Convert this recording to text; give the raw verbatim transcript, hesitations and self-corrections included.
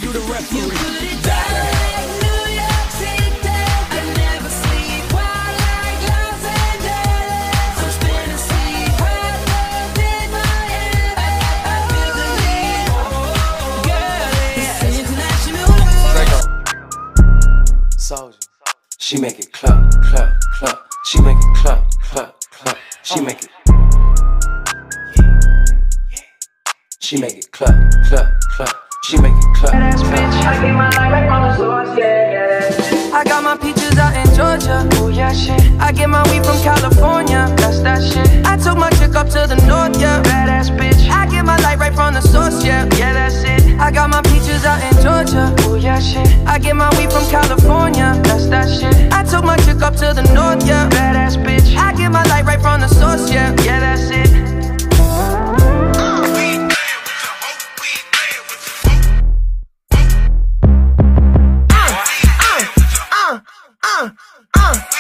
you the referee. You put it down like New York City. I never sleep wild like Los Angeles. I'm spinning sleep hot love in my head. I, I, I feel the need. Oh, girl, it's international love. Soldier. She make it clap, clap, clap. She make it clap, clap, clap. She make it. She make it clap, clap, clap. She make it clap, clap. I get my life right from the source, yeah, yeah. I got my peaches out in Georgia, oh yeah, shit. I get my weed from California, that's that shit. I took my chick up to the north, yeah, badass bitch. I get my life right from the source, yeah, yeah, that's it. I got my peaches out in Georgia, oh yeah, shit. I get my weed from California, that's that shit. I took my chick up to the north, yeah, badass bitch. I get my life right from the source, yeah, yeah, that's it. Uh, uh, uh.